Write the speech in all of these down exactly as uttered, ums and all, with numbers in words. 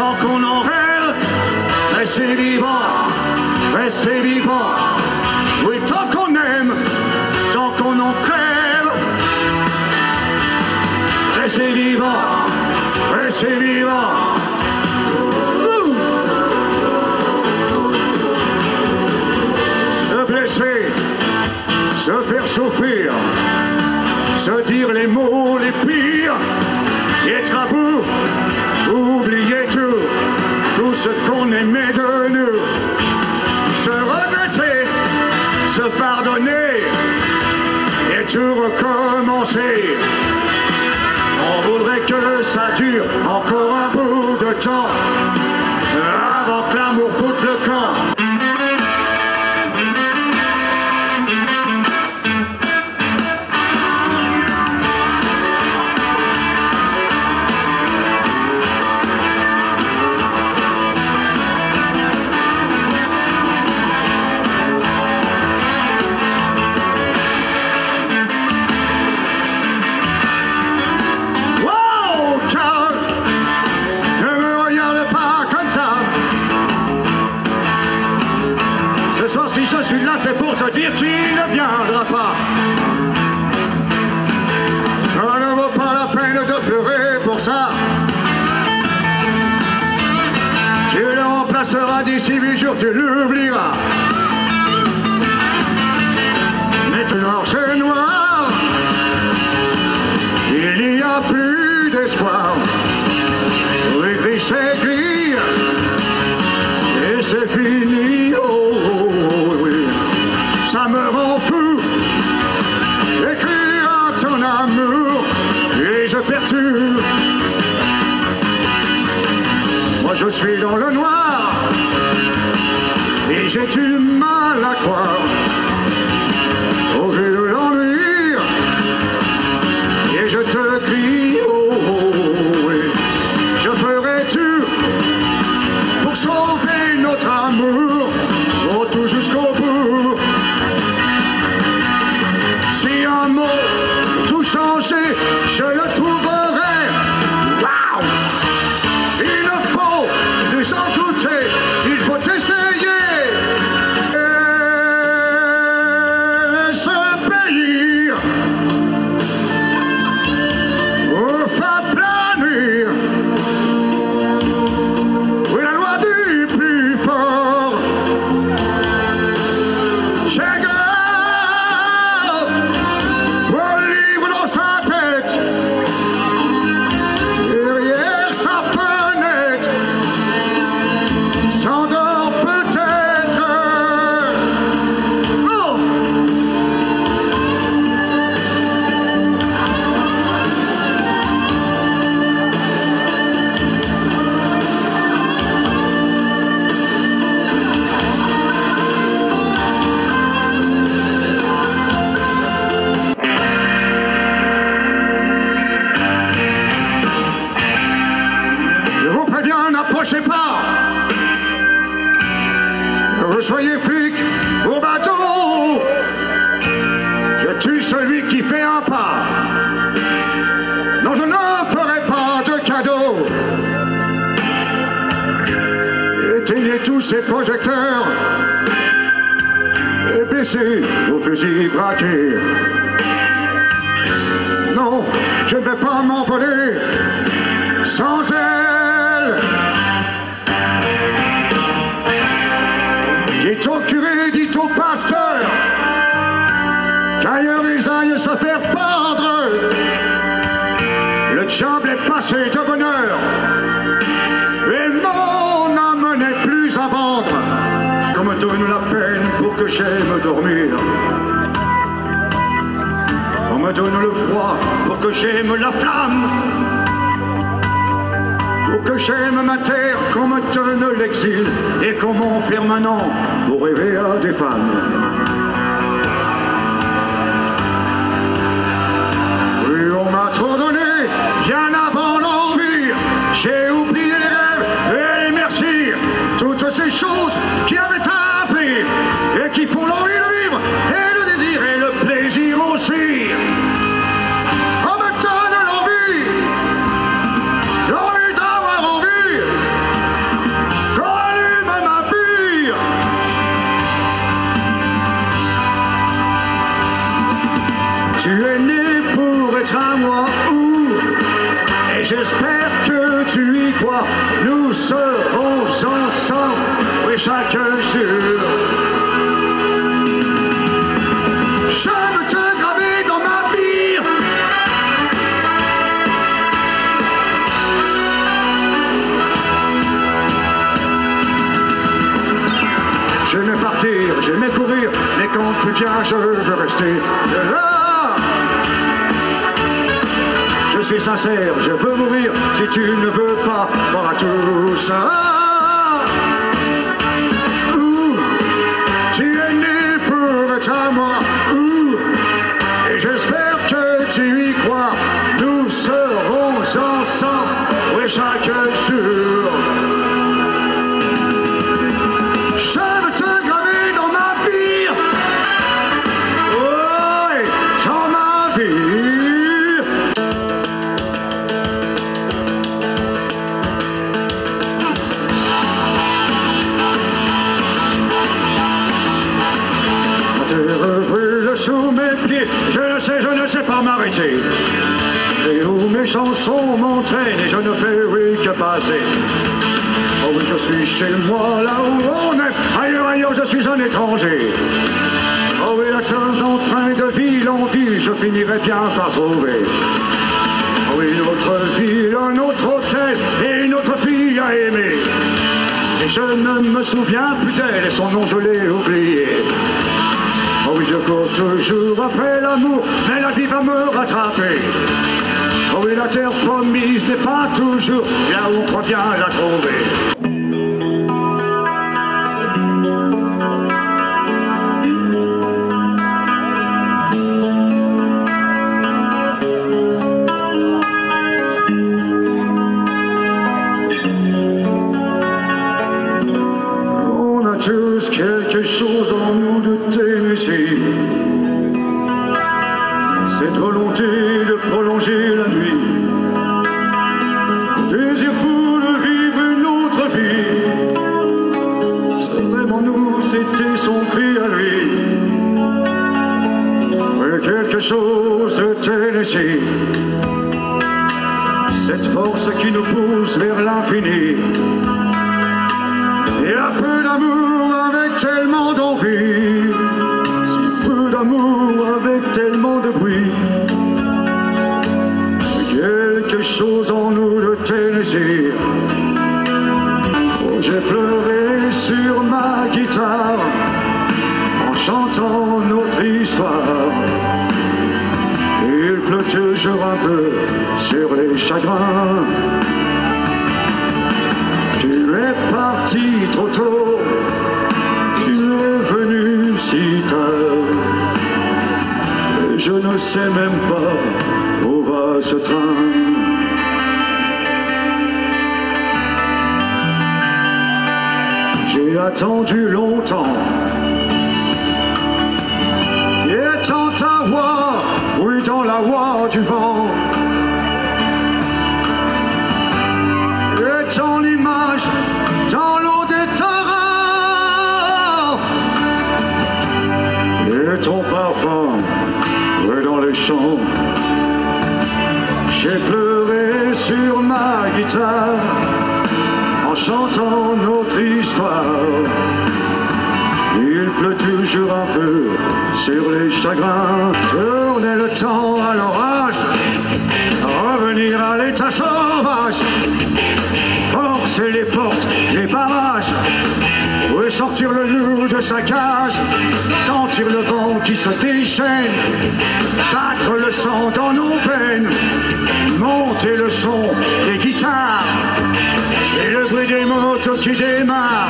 tant qu'on en rêve, restez vivant, restez vivant. Oui, tant qu'on aime, tant qu'on en crève, restez vivant, restez vivant. Ouh. Se blesser, se faire souffrir, se dire les mots les pires, être à bout, oublier tout, tout ce qu'on aimait de nous, se regretter, se pardonner et tout recommencer. On voudrait que ça dure encore un bout de temps avant que l'amour foute le camp. Si je suis là, c'est pour te dire qu'il ne viendra pas. Ça ne vaut pas la peine de pleurer pour ça. Tu le remplaceras d'ici huit jours, tu l'oublieras. Mais c'est noir, c'est noir. Il n'y a plus d'espoir. Oui, gris, c'est gris. Et c'est fini. Oh, oh. Ça me rend fou, écrire à ton amour, et je perturbe. Moi je suis dans le noir, et j'ai du mal à croire au gré de l'ennui, et je te crie, oh, oh, oh, oui. Je ferai tout pour sauver notre amour, oh, tout jusqu'au bout. Si un mot tout changé, je le trouverai. Waouh! Il ne faut plus s'en douter, il faut essayer. Et ce pays vous fait planer. Oui, la loi du plus fort. J'ai n'approchez pas, que vous soyez flic au bateau, je tue celui qui fait un pas. Non, je ne ferai pas de cadeau. Éteignez tous ces projecteurs et baissez vos fusils braqués. Non, je ne vais pas m'envoler sans elle. Dites au curé, dites au pasteur qu'ailleurs ils aillent se faire pendre. Le diable est passé de bonheur et mon âme n'est plus à vendre. Qu'on me donne la peine pour que j'aime dormir. On me donne le froid pour que j'aime la flamme. Pour que j'aime ma terre, qu'on me donne l'exil et qu'on m'enferme un an pour rêver à des femmes. Oui, on m'a trop donné, bien avant l'envie. J'ai oublié les rêves et les merci. Toutes ces choses qui avaient un prix et qui font l'envie de vivre et le désir et le plaisir aussi. On me donne l'envie, l'envie d'avoir envie. j'espère que tu y crois. Nous serons ensemble, oui, chaque jour. Je veux te graver dans ma vie. J'aimais partir, j'aimais courir, mais quand tu viens, je veux rester là. Je suis sincère, je veux mourir, si tu ne veux pas voir à tout ça. Ouh, tu es né pour être à moi. Ouh, et j'espère que tu y crois. Nous serons ensemble, oui, chaque jour. Je veux te graver dans ma vie. Oui, dans ma vie. La terre brûle sous mes pieds. Je ne sais, je ne sais pas m'arrêter. Et où mes chansons m'entraînent et je ne fais oui que passer. Oh oui, je suis chez moi, là où on aime. Ailleurs, ailleurs, je suis un étranger. Oh oui, la temps en train de ville en ville, je finirai bien par trouver. Oh oui, une autre ville, un autre hôtel et une autre fille à aimer. Et je ne me souviens plus d'elle et son nom je l'ai oublié. Oh oui, je cours toujours après l'amour, mais la vie va me rattraper. Oh oui, la terre promise n'est pas toujours là où on croit bien la trouver. On a tous quelque chose en nous de Tennessee. Cette volonté de prolonger la nuit, désir fou de vivre une autre vie. C'est vraiment nous, c'était son cri à lui. Oui, quelque chose de Tennessee, cette force qui nous pousse vers l'infini. Et un peu d'amour avec tellement d'envie, si peu d'amour avec tellement de bruit. Quelque chose en nous de Tennessee. Oh, j'ai pleuré sur ma guitare en chantant notre histoire. Il pleut toujours un peu sur les chagrins. Tu es parti trop tôt, tu es venu si tard. Et je ne sais même pas où va ce train. J'ai attendu longtemps, et dans ta voix, oui, dans la voix du vent, et dans l'image, dans l'eau des torrents, et ton parfum, oui, dans les champs. J'ai pleuré sur ma guitare en chantant notre histoire. Il pleut toujours un peu sur les chagrins. Tourner le temps à l'orage, revenir à l'état sauvage, forcer les portes, les barrages, ressortir le loup de sa cage, sentir le vent qui se déchaîne, battre le sang dans nos veines, monter le son des guitares et le bruit des motos qui démarrent.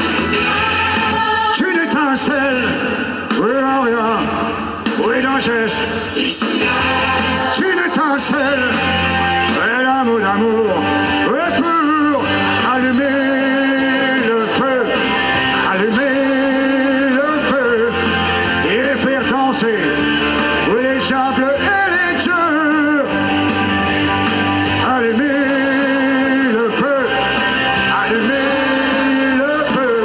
Une étincelle, oui d'un rien, oui d'un geste. Une étincelle, et un mot d'amour, oui pour allumer le feu, allumer le feu et faire danser, oui les diables et les dieux. Allumer le feu, allumer le feu.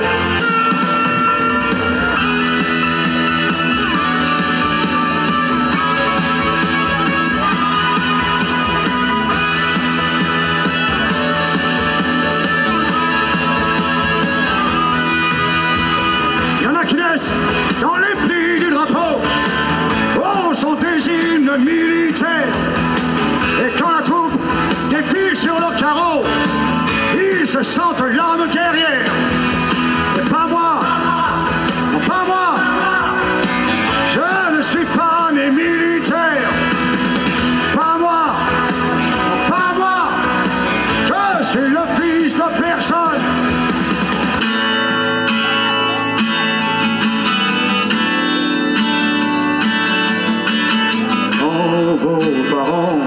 militaire. Et quand la troupe défile sur le carreau, ils se sentent l'âme guerrière. Et pas moi, pas moi, je ne suis pas né militaire. Pas moi, pas moi, je suis le fils de personne. Quand vos parents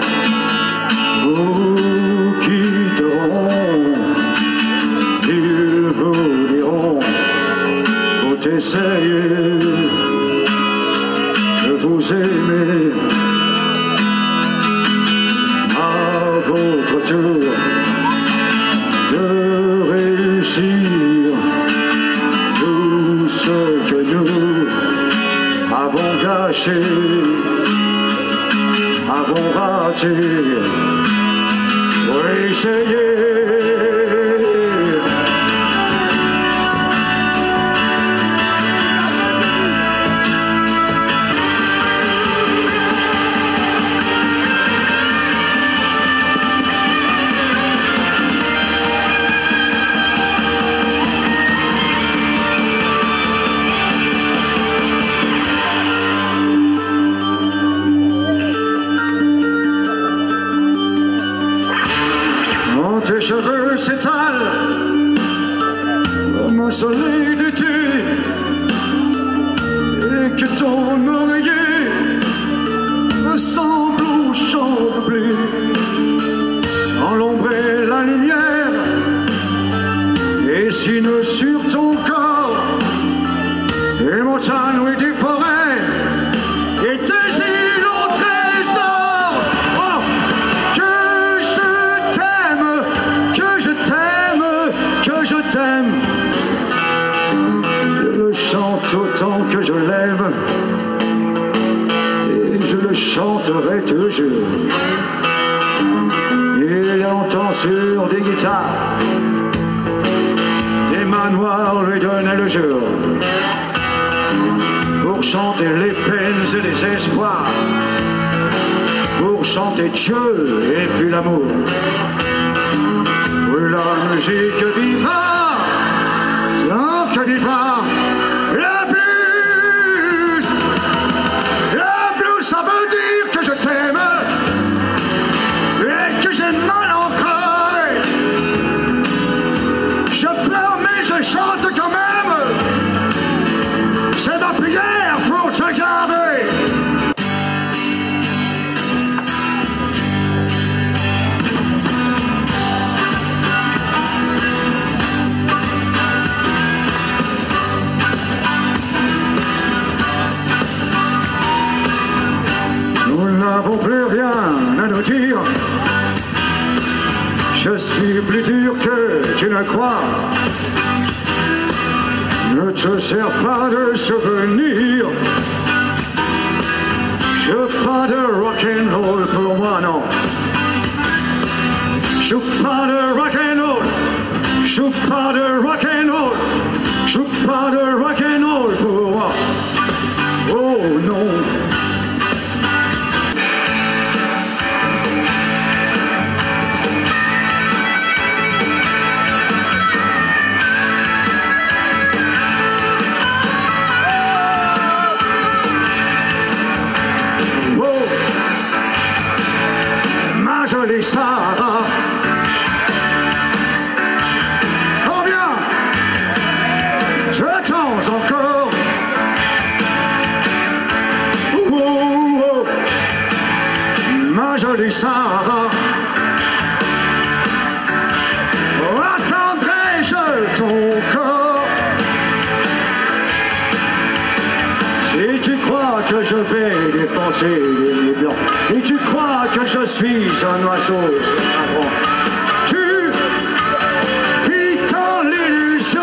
vous quitteront, ils vous diront, faut essayer de vous aimer. À votre tour de réussir tout ce que nous avons gâché, avons raté, pour essayer. Tes cheveux s'étalent comme un soleil d'été, et que ton oreiller ressemble au champ de blé. Dans l'ombre et la lumière dessinent sur ton corps des montagnes et des forêts et des îles au trésor. Oh, que je t'aime, que je t'aime, que je t'aime. Je le chante autant que je l'aime, et je le chanterai toujours. Il entend sur des guitares, des manoirs lui donnaient le jour, pour chanter les peines et les espoirs, pour chanter Dieu et puis l'amour. Oui, la musique vivra, tant que vivra la blues. La blues, ça veut dire que je t'aime et que j'ai mal en creux. Je pleure mais je chante quand même. C'est ma prière pour te garder. Nous n'avons plus rien à nous dire. Je suis plus dur que tu ne crois. Ne te sers pas de souvenirs. Je veux pas de rock'n'roll pour moi, non. Je veux pas de rock'n'roll. Je veux pas de rock'n'roll. Je veux pas de rock'n'roll pour moi. Oh non. Jolie Sarah, combien je t'en encore? Oh, oh, oh. Ma jolie Sarah, attendrai-je ton corps? Si tu crois que je vais dépenser les blancs, et tu crois que je suis un oiseau sur un banc, tu vis dans l'illusion.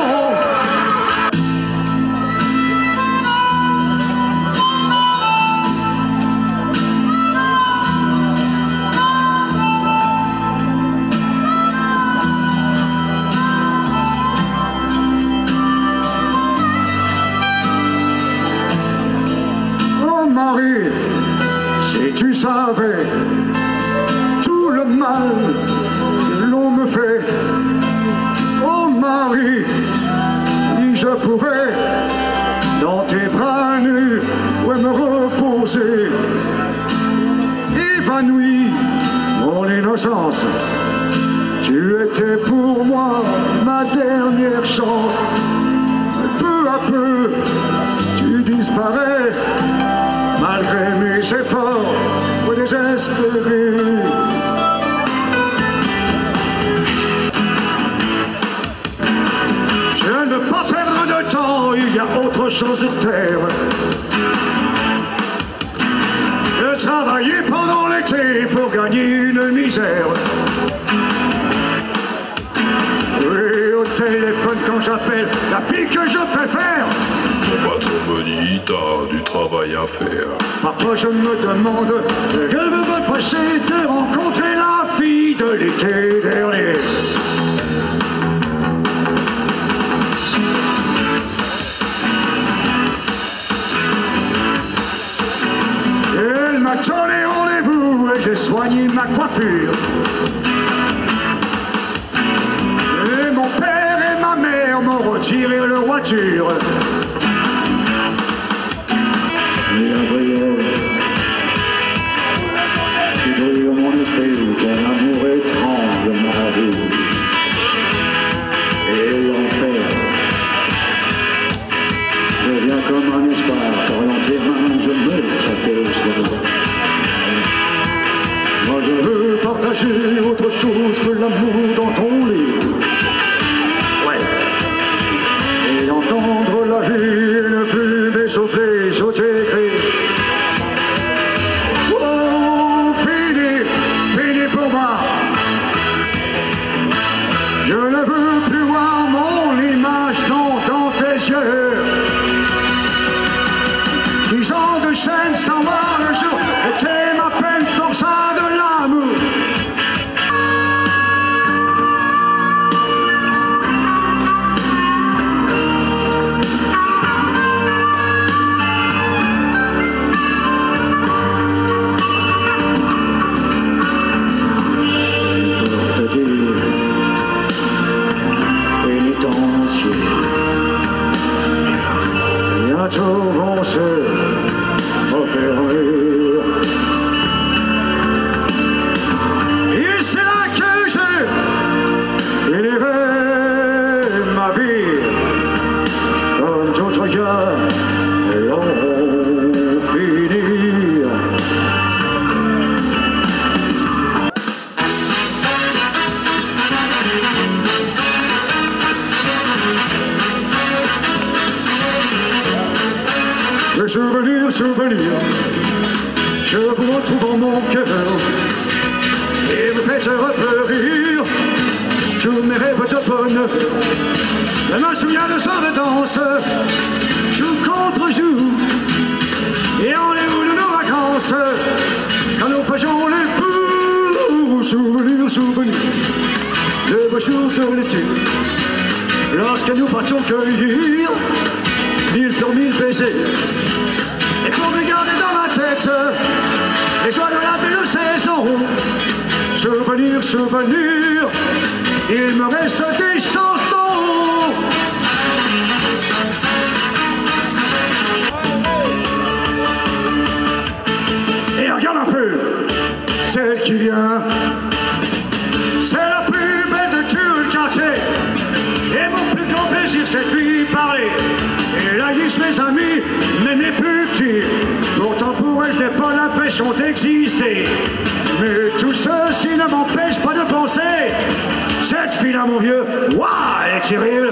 Oh Marie, si tu savais bronzé, évanoui mon innocence. Tu étais pour moi ma dernière chance. Peu à peu, tu disparais, malgré mes efforts désespérés. Je ne veux pas perdre de temps, il y a autre chose sur terre. De travailler pendant l'été pour gagner une misère. Oui, au téléphone quand j'appelle la fille que je préfère. Mon patron me dit, t'as du travail à faire. Parfois je me demande, je veux me passer de rencontrer la fille de l'été dernier. Elle m'a donné rendez-vous et j'ai soigné ma coiffure. Et mon père et ma mère m'ont retiré leur voiture. Et la prière qui brûle mon esprit, car l'amour étrangle ma vie. Et l'enfer devient comme un espoir, orienté main, je me chaque soir. Moi je veux partager autre chose que l'amour dans ton lit. Ouais. Et entendre la vie et ne plus m'essouffler, je t'écris. Oh, fini, fini pour moi. Je ne veux plus voir mon image dans, dans tes yeux. Dix ans de chaîne sans voir le jour était ma peine forçat de l'amour. Pour te dire, pénitencier, bientôt vont se refermer. Et c'est là que je finirai ma vie comme d'autres gars l'ont fini. Le souvenir, souvenir, je vous retrouve en mon cœur et vous faites refleurir tous mes rêves de bonheur. Je me souviens de soir de danse, jour contre jour, et on est où de nos vacances, quand nous faisions les fous. Souvenir, souvenir, le beau jour de l'été, lorsque nous partions cueillir mille fleurs, mille baisers. Et pour me garder dans ma tête les joies de la belle saison. Souvenir, souvenir, il me reste des chansons. Et regarde un peu, celle qui vient, c'est la plus belle de tout le quartier. Et mon plus grand plaisir, c'est de lui parler. Et là, ils mes amis, même les plus petits. Pourtant pour eux, je n'ai pas l'impression d'exister. Mais tout ceci ne m'empêche pas de penser. Cette fille-là, mon vieux, waouh, elle est terrible.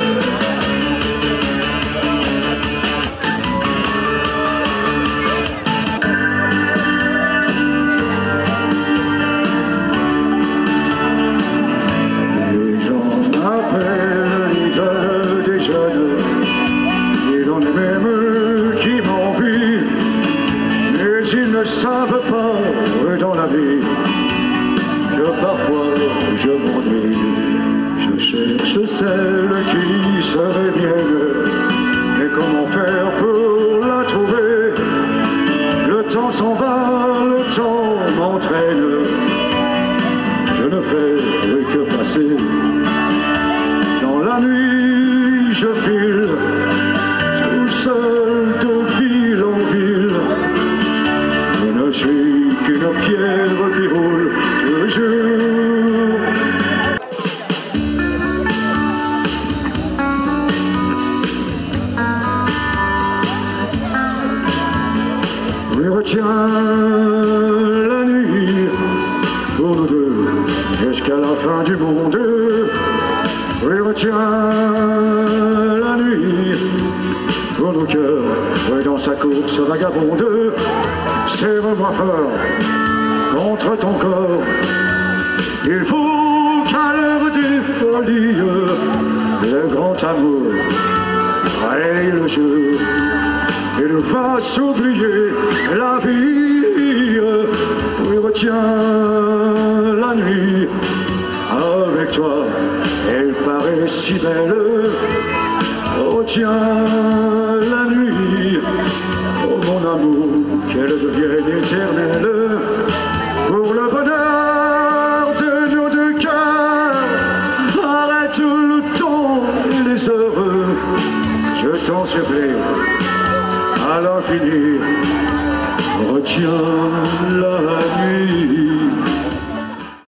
Les gens m'appellent l'idole des jeunes. Il en est même qui m'envient, mais ils ne savent pas dans la vie que parfois je m'ennuie. Je cherche celle qui serait mienne, mais comment faire pour la trouver? Le temps s'en va, le temps m'entraîne. Je ne fais que passer. Dans la nuit, je file seul de ville en ville, retiens la nuit pour nous deux jusqu'à la fin du monde. Oui, retiens la nuit pour nos cœurs, oui, dans sa course vagabonde. Serre-moi fort contre ton corps. Il faut qu'à l'heure des folies, le grand amour raye le jour et nous fasse oublier la vie. Oui, retiens la nuit avec toi, elle paraît si belle. Retiens la nuit, oh mon amour, qu'elle devienne éternelle. Pour le bonheur